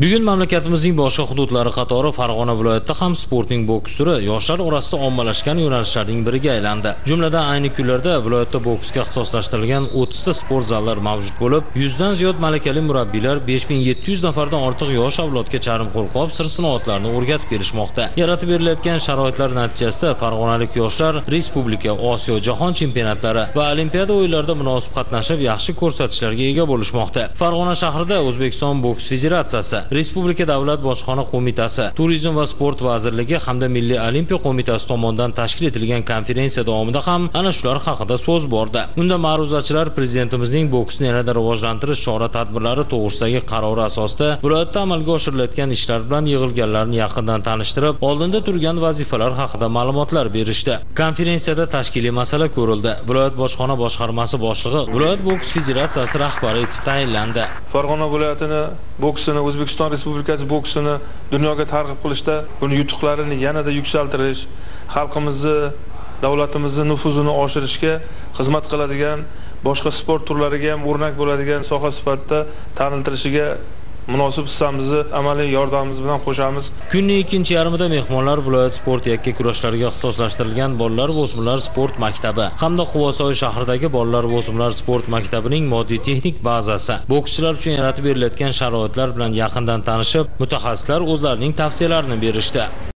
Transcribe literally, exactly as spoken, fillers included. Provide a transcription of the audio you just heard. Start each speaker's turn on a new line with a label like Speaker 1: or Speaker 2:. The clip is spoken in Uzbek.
Speaker 1: Bugun mamlakatimizning boshqa hududlari qatori Farg'ona viloyatida ham sportning boks turi yoshlar orasida ommalashgan yo'nalishlarning biriga aylandi. Jumladan ayni kunlarda viloyatda boksga ixtisoslashtirilgan o'ttiz ta sport zallar mavjud bo'lib, yuz dan ziyod malakali murabbiylar besh ming yetti yuz nafardan ortiq yosh avlodga charm qo'lqop sir-sinoatlarni o'rgatib kelishmoqda. Yaratib berilayotgan sharoitlar natijasida farg'onalik yoshlar Respublika, Osiyo, Jahon chempionatlari va Olimpiada o'yinlarida munosib qatnashib, yaxshi ko'rsatishlarga ega bo'lishmoqda. Farg'ona shahrida O'zbekiston boks federatsiyasi, Respublika davlat bojxona qo'mitasi, Turizm va sport vazirligi hamda Milliy olimpiya qo'mitasi tomonidan tashkil etilgan konferensiya davomida ham ana shular haqida so'z bordi. Unda ma'ruzachilar prezidentimizning boksni yanada rivojlantirish chora-tadbirlari to'g'risidagi qarori asosida viloyatda amalga oshirilayotgan ishlar bilan yig'ilganlarni yaqindan tanishtirib, oldinda turgan vazifalar haqida ma'lumotlar berishdi. Konferensiyada tashkiliy masala ko'rildi. Viloyat bojxona boshqarmasi boshlig'i viloyat boks federatsiyasi rahbari etib tayinlandi.
Speaker 2: Farg'ona viloyatini boksini, O'zbekiston Respublikasi boksini dunyoga targ'ib qilishda, buni yutuqlarini yanada yuksaltirish, xalqimizni, davlatimizni nufuzini oshirishga xizmat qiladigan, boshqa sport turlariga ham o'rnak bo'ladigan soha sifatida taniltirishiga munosib hissamizni, amaliy yordamimiz bilan qo'shamiz.
Speaker 1: Kunning ikkinchi yarmida mehmonlar viloyat sport yakka kurashlariga ixtisoslashtirilgan bolalar va o'smirlar sport maktabi hamda Quvasoy shahridagi bolalar va o'smirlar sport maktabining moddiy texnik bazasi, bokschilar uchun yaratib berilayotgan sharoitlar bilan yaqindan tanishib, mutaxassislar o'zlarining tavsiyalarini berishdi.